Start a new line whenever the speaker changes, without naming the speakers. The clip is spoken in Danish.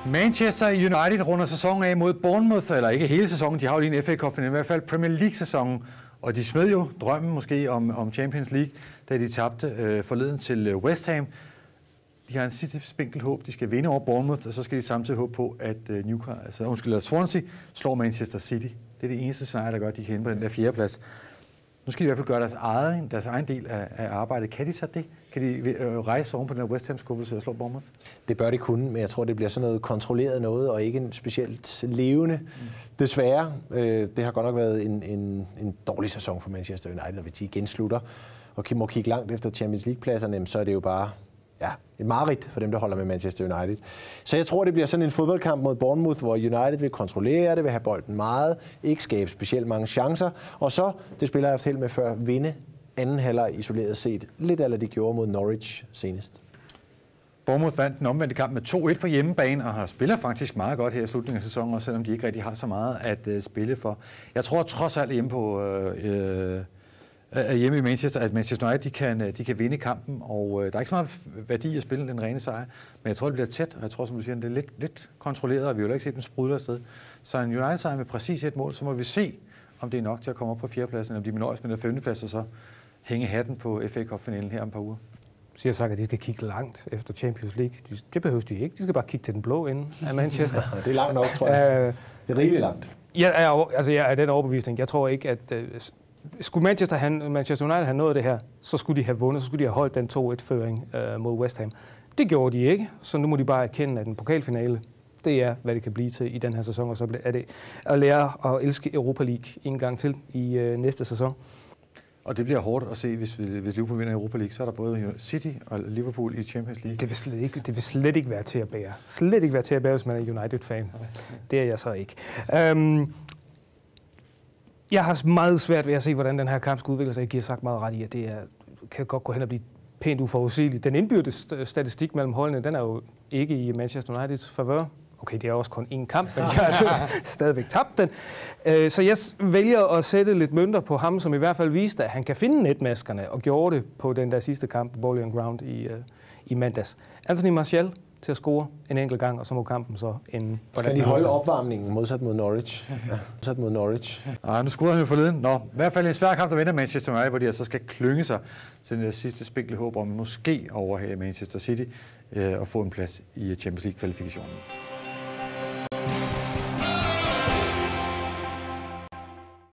Manchester United runder sæsonen af mod Bournemouth, eller ikke hele sæsonen, de har jo lige en FA Cup, men i hvert fald Premier League-sæsonen. Og de smed jo drømmen måske om Champions League, da de tabte forleden til West Ham. De har en sidste spinkelt håb, de skal vinde over Bournemouth, og så skal de samtidig håbe på, at Swansea slår Manchester City. Det er det eneste scenarie, der gør, at de kan ende på den der 4. plads. Nu skal de i hvert fald gøre deres egen del af arbejdet. Kan de så det? Kan de rejse oven på den her West Ham-skuffelse og slå Bournemouth?
Det bør de kunne, men jeg tror, det bliver sådan noget kontrolleret noget, og ikke en specielt levende. Desværre. Det har godt nok været en dårlig sæson for Manchester United, og hvis de igen slutter og må kigge langt efter Champions League-pladserne, så er det jo bare et mareridt for dem, der holder med Manchester United. Så jeg tror, det bliver sådan en fodboldkamp mod Bournemouth, hvor United vil kontrollere det, vil have bolden meget, ikke skabe specielt mange chancer, og så, det spiller jeg haft held med før, vinde anden halvleg isoleret set. Lidt af de gjorde mod Norwich senest.
Bournemouth vandt den omvendte kamp med 2-1 på hjemmebane, og har spiller faktisk meget godt her i slutningen af sæsonen, også selvom de ikke rigtig har så meget at spille for. Jeg tror trods alt hjemme i Manchester, at Manchester United de kan vinde kampen, og der er ikke så meget værdi at spille den rene sejr, men jeg tror, det bliver tæt, og jeg tror, som du siger, det er lidt kontrolleret, og vi har jo ikke set den sprudle afsted. Så en United-sejr med præcis et mål, så må vi se, om det er nok til at komme op på 4. pladsen, eller om de må nøjes med den 5. plads, og så hænge hatten på FA Cup-finalen her om et par uger.
Siger sagt, at de skal kigge langt efter Champions League. Det behøver de ikke. De skal bare kigge til den blå ende af Manchester.
Det er langt nok, tror jeg. Det er rigtig langt.
Jeg er den overbevisning. Jeg tror ikke, at skulle Manchester United have nået det her, så skulle de have vundet, så skulle de have holdt den 2-1-føring mod West Ham. Det gjorde de ikke, så nu må de bare erkende, at en pokalfinale, det er, hvad det kan blive til i den her sæson, og så er det at lære at elske Europa League en gang til i næste sæson.
Og det bliver hårdt at se, hvis Liverpool vinder Europa League, så er der både City og Liverpool i Champions League.
Det vil slet ikke være til at bære. Slet ikke være til at bære, hvis man er United-fan. Det er jeg så ikke. Jeg har meget svært ved at se, hvordan den her kamp skal udvikle sig. Jeg giver sagt meget ret i, at det kan godt gå hen og blive pænt uforudsigeligt. Den indbyrdes statistik mellem holdene, den er jo ikke i Manchester Uniteds favør. Okay, det er også kun én kamp, men jeg har stadigvæk tabt den. Så jeg vælger at sætte lidt mønter på ham, som i hvert fald viste, at han kan finde netmaskerne, og gjorde det på den der sidste kamp på Bowling Ground i mandags. Anthony Martial til at score en enkelt gang, og så må kampen så ende.
Kan de holde opvarmningen modsat mod Norwich? Modsat mod Norwich.
Nu scorede han jo forleden. Nå, i hvert fald en svær kamp, der venter Manchester United, hvor de altså skal klynge sig til den sidste spinkle håb om måske overhale Manchester City og få en plads i Champions League-kvalifikationen.